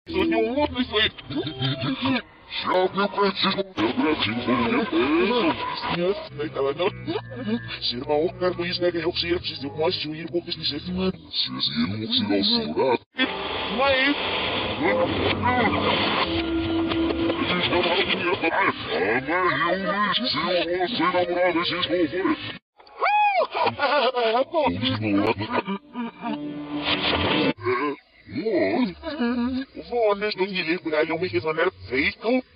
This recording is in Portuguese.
Sonho muito isso aí. Já viu Francisco? Eu senhor, não estava não. Ser mau, carbo isso, né? Que eu preciso de mais de ir com isso, se não se ao segurar. Mas. Vou neste livro, eu me fiz feito.